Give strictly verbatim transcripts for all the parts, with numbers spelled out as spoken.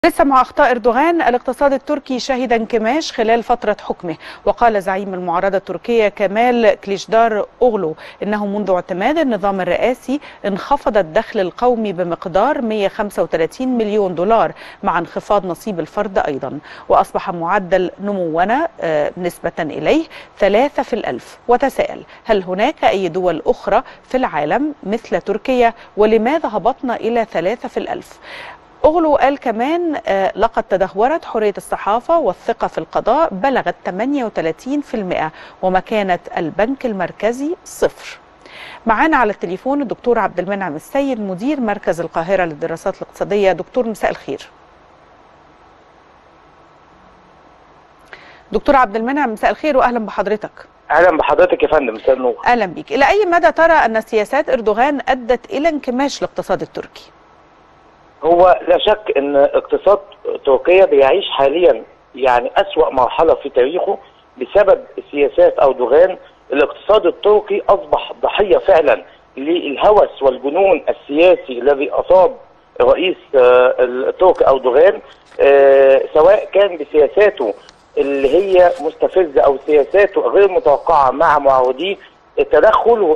لسه مع أخطاء أردوغان، الاقتصاد التركي شهد انكماش خلال فترة حكمه. وقال زعيم المعارضة التركية كمال كليشدار أوغلو إنه منذ اعتماد النظام الرئاسي انخفض الدخل القومي بمقدار مئة وخمسة وثلاثين مليون دولار مع انخفاض نصيب الفرد أيضا، وأصبح معدل نمونا نسبة إليه ثلاثة في الألف. وتساءل هل هناك أي دول أخرى في العالم مثل تركيا، ولماذا هبطنا إلى ثلاثة في الألف؟ أوغلو قال كمان آه لقد تدهورت حرية الصحافة والثقة في القضاء بلغت ثمانية وثلاثين بالمئة، ومكانة البنك المركزي صفر. معانا على التليفون الدكتور عبد المنعم السيد، مدير مركز القاهرة للدراسات الاقتصادية. دكتور مساء الخير. دكتور عبد المنعم مساء الخير واهلا بحضرتك. اهلا بحضرتك يا فندم، مساء النور. اهلا بيك. الى اي مدى ترى ان سياسات اردوغان ادت الى انكماش الاقتصاد التركي؟ هو لا شك ان اقتصاد تركيا بيعيش حاليا يعني أسوأ مرحلة في تاريخه بسبب سياسات أردوغان. الاقتصاد التركي أصبح ضحية فعلا للهوس والجنون السياسي الذي أصاب رئيس التركي أردوغان، سواء كان بسياساته اللي هي مستفزة أو سياساته غير متوقعة مع معارضيه، تدخله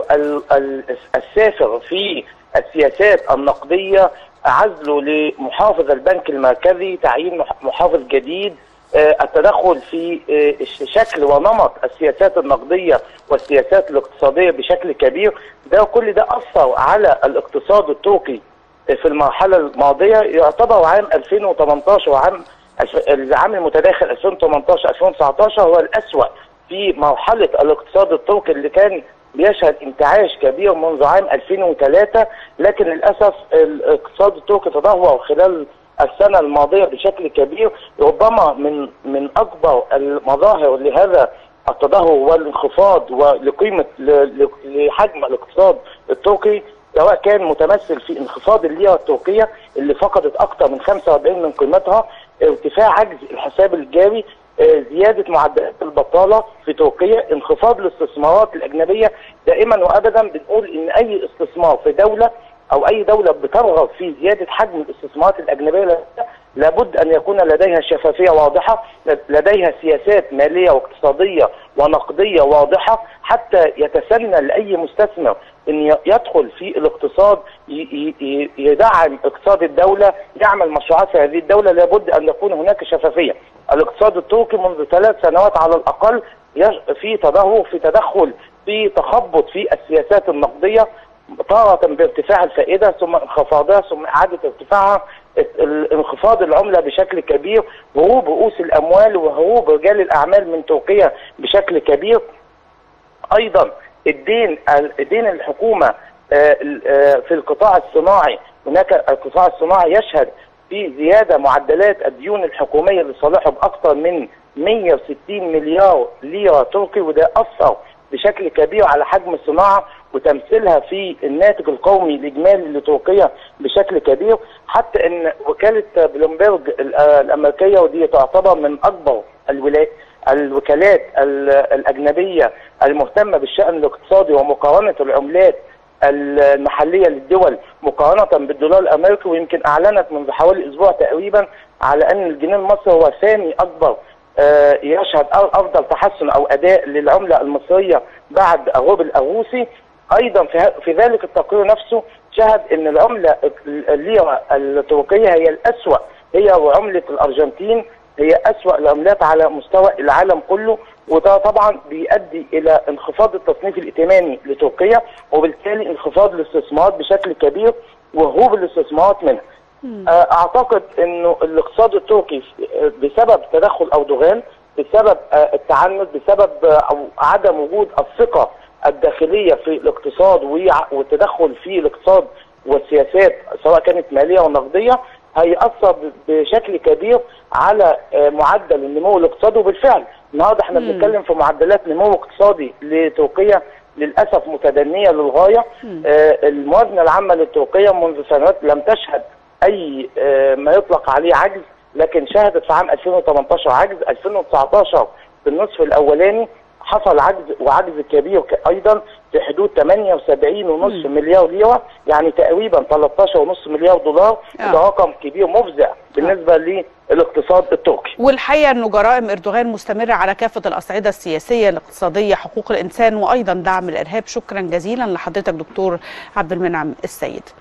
السافر في السياسات النقدية، عزله لمحافظ البنك المركزي، تعيين محافظ جديد، التدخل في شكل ونمط السياسات النقدية والسياسات الاقتصادية بشكل كبير. ده كل ده أثر على الاقتصاد التركي في المرحلة الماضية. يعتبر عام ألفين وثمانية عشر وعام العام المتداخل ألفين وثمانية عشر ألفين وتسعة عشر هو الأسوأ في مرحلة الاقتصاد التركي، اللي كان بيشهد انتعاش كبير منذ عام ألفين وثلاثة، لكن للأسف الاقتصاد التركي تدهور خلال السنة الماضية بشكل كبير. ربما من من أكبر المظاهر لهذا التدهور والانخفاض ولقيمة لحجم الاقتصاد التركي، سواء كان متمثل في انخفاض الليرة التركية اللي فقدت أكثر من خمسة وأربعين من قيمتها، ارتفاع عجز الحساب الجاري، زيادة معدلات البطالة في تركيا، انخفاض الاستثمارات الأجنبية. دائما وأبدا بنقول إن أي استثمار في دولة أو أي دولة بترغب في زيادة حجم الاستثمارات الأجنبية لابد أن يكون لديها شفافية واضحة، لديها سياسات مالية واقتصادية ونقدية واضحة، حتى يتسنى لأي مستثمر أن يدخل في الاقتصاد يدعم اقتصاد الدولة، يعمل مشروعات في هذه الدولة. لابد أن يكون هناك شفافية. الاقتصاد التركي منذ ثلاث سنوات على الأقل في تدهور، في تدخل، في تخبط في السياسات النقدية، تارة بارتفاع الفائدة ثم انخفاضها ثم إعادة ارتفاعها، انخفاض العملة بشكل كبير، هروب رؤوس الأموال وهروب رجال الأعمال من تركيا بشكل كبير. أيضا الدين الدين الحكومة في القطاع الصناعي، هناك القطاع الصناعي يشهد في زيادة معدلات الديون الحكومية لصالحه بأكثر من مئة وستين مليار ليرة تركي، وده أثر بشكل كبير على حجم الصناعة وتمثيلها في الناتج القومي الإجمالي لتركيا بشكل كبير. حتى ان وكالة بلومبرج الأمريكية، ودي تعتبر من أكبر الولايات الوكالات الأجنبية المهتمة بالشأن الاقتصادي ومقارنة العملات المحلية للدول مقارنة بالدولار الأمريكي، ويمكن أعلنت منذ حوالي أسبوع تقريبا على أن الجنيه المصري هو ثاني أكبر يشهد أفضل تحسن أو أداء للعملة المصرية بعد الروبل الروسي. أيضا في ذلك التقرير نفسه شهد أن العملة الليرة التركية هي الأسوأ، هي وعملة الأرجنتين هي أسوأ العملات على مستوى العالم كله، وده طبعا بيؤدي إلى انخفاض التصنيف الائتماني لتركيا، وبالتالي انخفاض الاستثمارات بشكل كبير وهروب الاستثمارات منها. أعتقد أنه الاقتصاد التركي بسبب تدخل أردوغان، بسبب التعنت، بسبب عدم وجود الثقة الداخلية في الاقتصاد والتدخل في الاقتصاد والسياسات سواء كانت مالية ونقدية، هيأثر بشكل كبير على معدل النمو الاقتصادي. وبالفعل النهارده احنا بنتكلم في معدلات نمو اقتصادي لتركيا للأسف متدنية للغاية. الموازنة العامة لتركيا منذ سنوات لم تشهد أي ما يطلق عليه عجز، لكن شهدت في عام ألفين وثمانية عشر عجز. ألفين وتسعة عشر في النصف الأولاني حصل عجز، وعجز كبير أيضا في حدود ثمانية وسبعين ونص مليار ليره، يعني تقريبا ثلاثة عشر ونص مليار دولار. آه. ده رقم كبير مفزع بالنسبه آه. للاقتصاد التركي. والحقيقه انه جرائم اردوغان مستمره على كافه الاصعده السياسيه، الاقتصاديه، حقوق الانسان، وايضا دعم الارهاب. شكرا جزيلا لحضرتك دكتور عبد المنعم السيد.